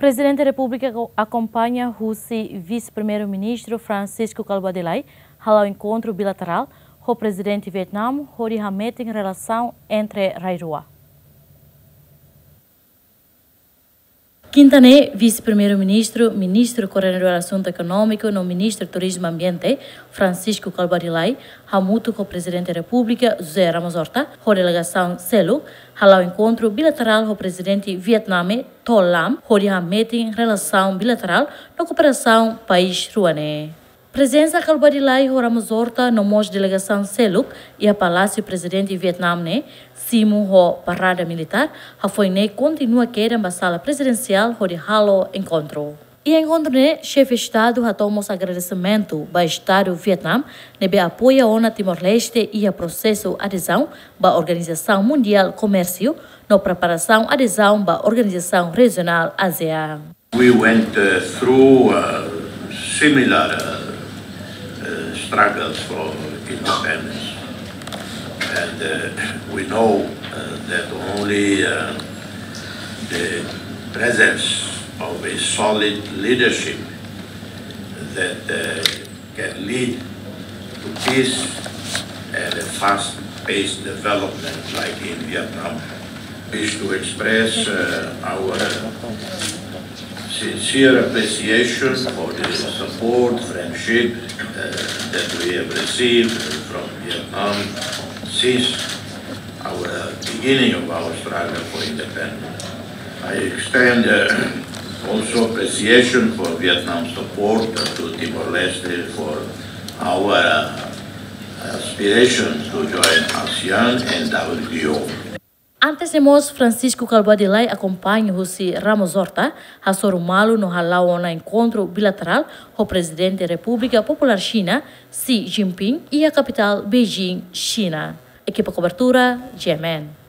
Presidente da República acompanha o vice-primeiro-ministro Francisco Calbadelay ao encontro bilateral com o presidente do Vietnã, onde remete em relação entre Rairua. Quintané, vice-primeiro-ministro, ministro coordenador do assunto econômico, no ministro do Turismo e Ambiente, Francisco Calbadelay, hamuto com o presidente da República, José Ramos Horta, com a delegação CELUC, ao encontro bilateral com o presidente vietnamês Tô Lam, onde remete em relação bilateral na cooperação país-ruané. Presença Calbadelay e Ramos Horta no mos delegação CELUC e a Palácio Presidente Vietnamês, Simo ho parada militar, a foi continua queda na sala presidencial onde halo encontro. E encontro chefe de Estado a tomou agradecimento ao Estado do Vietnã, nebe apoia a Timor-Leste e a processo adesão à Organização Mundial Comércio, na preparação adesão à Organização Regional ASEAN. We went through similar struggles for independence. And we know that only the presence of a solid leadership that can lead to peace and a fast-paced development like in Vietnam. I wish to express our sincere appreciation for the support, friendship that we have received from Vietnam since our beginning of our struggle for independence. I extend also appreciation for Vietnam's support to Timor-Leste for our aspirations to join ASEAN and WTO. Antes de nós, Francisco Calbadelay acompanha o Ramos Horta a Sorumalo no halau na encontro bilateral com o presidente da República Popular China, Xi Jinping, e a capital Beijing, China. Equipa cobertura, GMN.